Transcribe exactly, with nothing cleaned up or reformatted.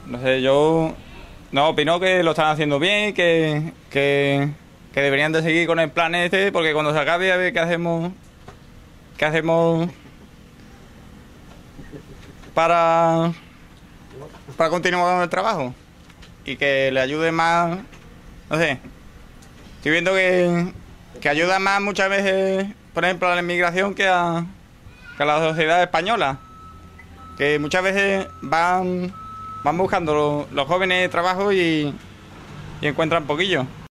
No sé, yo no opino que lo están haciendo bien, que, que, que deberían de seguir con el plan este, porque cuando se acabe a ver qué hacemos, qué hacemos para, para continuar con el trabajo y que le ayude más, no sé, estoy viendo que, que ayuda más muchas veces, por ejemplo, a la inmigración que a, que a la sociedad española, que muchas veces van, van buscando los, los jóvenes trabajo y, y encuentran poquillo.